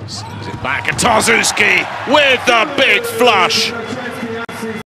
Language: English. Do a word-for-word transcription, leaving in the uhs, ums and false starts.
Sends it back, and Tarczewski with the big flush.